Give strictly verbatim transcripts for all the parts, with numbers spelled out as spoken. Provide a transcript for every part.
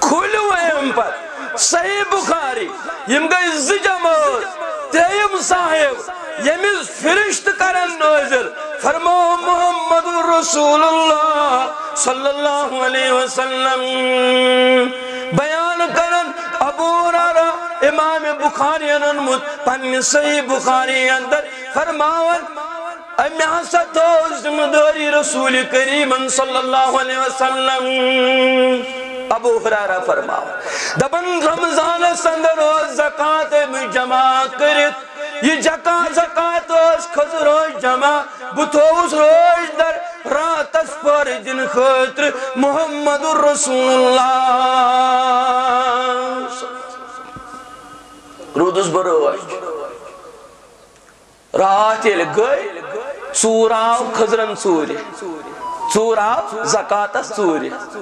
کھولو ایم پر صحیح بخاری یم گئی زی جماعت تیم صاحب یمیز فرشت کرن نازل فرمو محمد رسول اللہ صلی اللہ علیہ وسلم بیان کرن ابو ہریرہ امام بخاری انمت پنی صحیح بخاری اندر فرماون امی حسد ہو ذمہ داری رسول کریم صلی اللہ علیہ وسلم ابو ہریرہ فرماؤ دبن رمضان سندر و زکاة میں جمع کرت یہ جکا زکاة اس خضر روش جمع بطوس روش در رات اس پر دن خطر محمد رسول اللہ رودس بروش رات یہ گئی ژور آو خضرن ژورِ ژور آو زکاتس ژورِ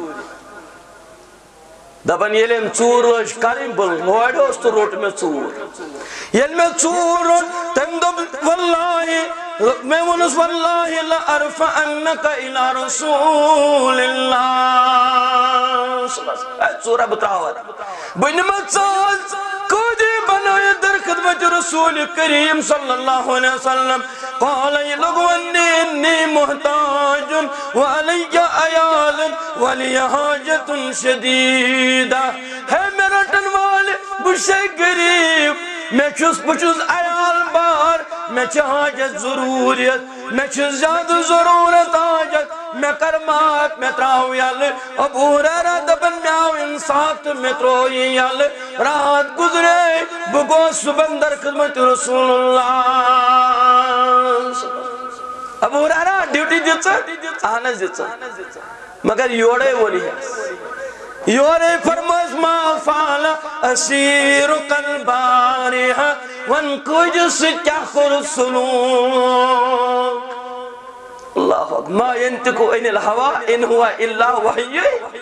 دپن ییٚلہِ أمۍ ژوٗر لٲج کرٕنۍ بہٕ لوڑیوس تہٕ روٚٹ مےٚ ژوٗر ییٚلہِ مےٚ ژوٗر روٚٹ تٔمۍ دوٚپ واللہِ مےٚ ووٚنُس واللہِ لأرفعنک إلی رسول اللہ ژوٗرا بہٕ ترٛاوَن بہٕ نِمہٕ ژاس قٲدی بنٲیِتھ در خدمت رسول کریم صلی اللہ علیہ وسلم قال یہ لوگ ونی انی محتاج وعلی عیال ولی حاجت شدیدہ ہے میرا ٹنوال بشے غریب میں چھس بچس عیال بار میں چھ حاجت ضروریت میں چھ زیادہ ضرورت حاجت میں کرمات میں تراؤ یال ابو ہریرہ دبن میں آو انصاف تو میں تراؤ یال رات گزرے بگو سبندر خدمت رسول اللہ ابو ہریرہ ڈیوٹی دیتا آنس دیتا مگر یوڑے ولی ہے یورے فرماس ما فعل اسیر قلباریہ وان کج ستیخر سلوک اللہ اکبر ما ينتقو ان الہوا ان ہوا الا وحی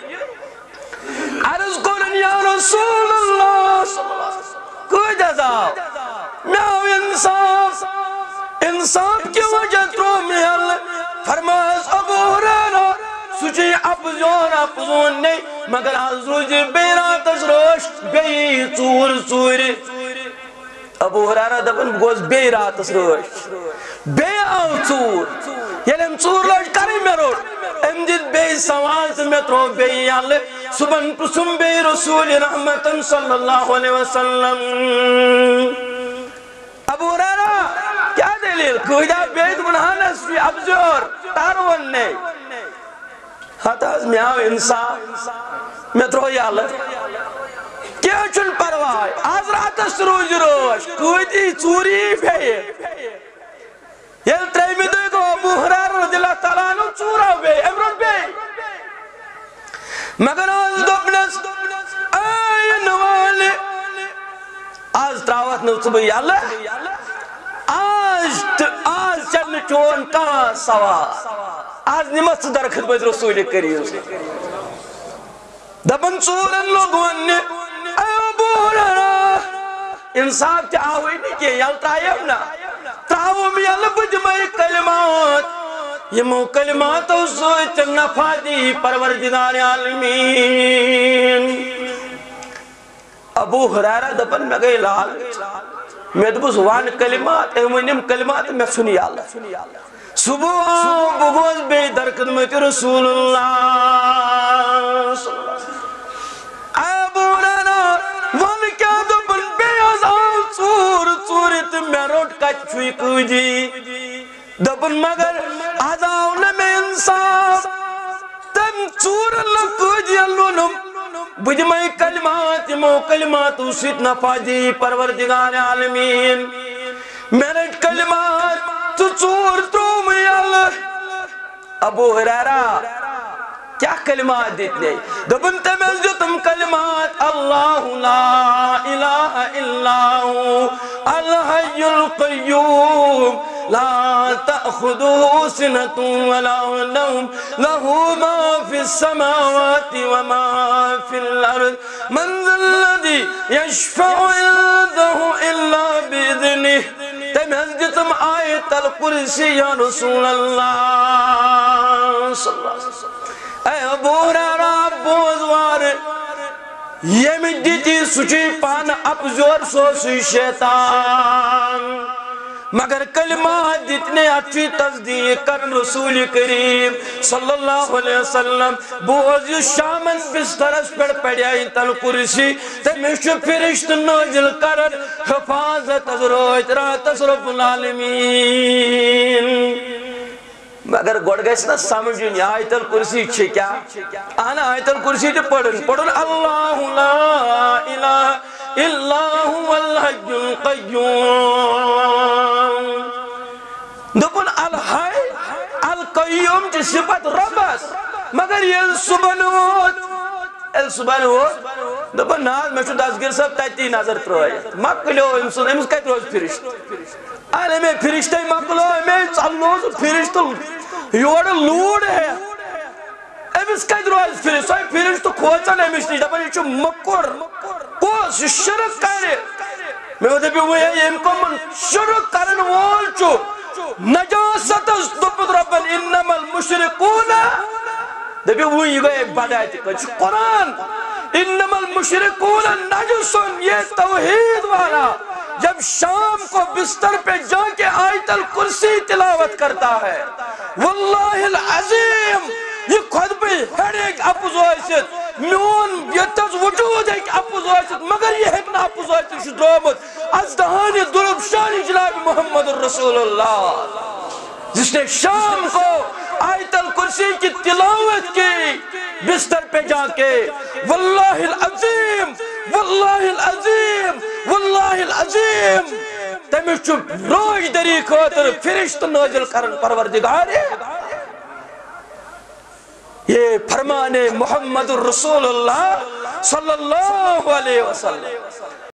عرض قولن یا رسول اللہ کوئی جزاؤ میاو انصاف انصاف کی وجہ تو میں اللہ فرماس ابو ہریرہ سوچی اپزون اپزون نہیں مگر آز روز بیرات از روش بی چور چوری ابو ہریرہ دبن گوز بیرات از روش بی آو چور یعنی ہم چور لوش کری میں روش ام جد بی سوال سے میں ترو بی اللہ سبن پسم بی رسول رحمت صلی اللہ علیہ وسلم ابو ہریرہ کیا دلیل کوئی دا بیت منحانس فی ابزور تارون نہیں ہاتھ آز میں آو انسان میں ترو یا اللہ کیا چن پروائی آز رات سروج روش کوئی دی چوری بھئی یل تریمی دے گو ابو ہریرہ رضی اللہ تعالیٰ عنہ چورا بھئی امرد بھئی مگر آز دبنس این والے آز تراوات نوچ بھئی اللہ آج آج چلن چون کا سوال آج نمت در خدمت رسول کریم دبن چورن لوگون نے اے ابو ہریرہ انصاف تی آوئی نہیں کہ یل ترائیم نا تراؤم یل بجمعی کلمات یہ مو کلمات و سوچ نفع دی پروردگار عالمین ابو ہریرہ دبن میں گئی لال میں دبس وان کلمات ایمونیم کلمات میں سنی اللہ صبح آؤ بگوز بے در خدمت رسول اللہ ابو ہریرہ ون کیا دبن بے آزاؤ چور چورت میں روٹ کچ چھوئی کجی دبن مگر آزاؤ نمی انصاف تم چور اللہ کجی اللونم بجمعی کلمات مو کلمات اسیت نفع دی پروردگار عالمین میرے کلمات تو چور تو میں اللہ ابو ہریرہ کیا کلمات دیتے دبن تمیز جو تم کلمات اللہ لا الہ الا ہو الحی القیوم لا تأخذه سنة ولا نوم له ما في السماوات وما في الأرض من ذا الذي يشفع عنده إلا بإذنه تمهزتم آية القرسي يا رسول الله صلى الله عليه وسلم اے ابو ہریرہ ابو ازوار یم دیتی سچی پان اپزور سو سی شیطان مگر کلمہ جتنے اچھی تصدیق کر رسول کریم صلی اللہ علیہ وسلم بوز شامن بسترس پر پڑیائی تل کرسی تمیش فرشت نازل کرن حفاظت از رویت رات رب العالمین مگر گوڑ گئیس نا سمجھن یہ آیت الکرسی چھے کیا آنا آیت الکرسی تے پڑھن پڑھن اللہ لا الہ الا هو الحی القیوم دپن الحی القیوم چی صفت ربس مگر یہ صبح نوت el صبح نوت دپن ناز میں چھو دس گر سب تیتی نظر تروئی مکلیو امسن امس کئی روز پھرشت آنے میں پھرشتے مکلو میں چلوز پھرشت یوڑ لوڑ ہے امس کئی روز پھرشت سوئی پھرشت کھوچن امس نہیں دپن یہ چھو مکر کوس شرک کرے میں وہ دبی ہوئی ہے یہ امکمل شرک کرن وول چھو نجاست دپت ربن انما المشرکون دبی ہوئی گئے بڑھائی تھی کچھ قرآن انما المشرکون نجسن یہ توحید والا جب شام کو بستر پہ جا کے آیت الکرسی تلاوت کرتا ہے واللہ العظیم یہ خود پہ ہر ایک اپوز ہوئیست میون یتز وجود ایک اپوز ہوئیست مگر یہ ایک نا اپوز ہوئیست شدرامت از دہانی درب شانی جناب محمد الرسول اللہ جس نے شام کو آیت الکرسی کی تلاوت کی بستر پہ جا کے واللہ العظیم واللہ العظیم واللہ العظیم تمہیں چپ روش دری خاطر فرشت نازل کرن پروردگار ہے یہ فرمان محمد الرسول اللہ صلی اللہ علیہ وسلم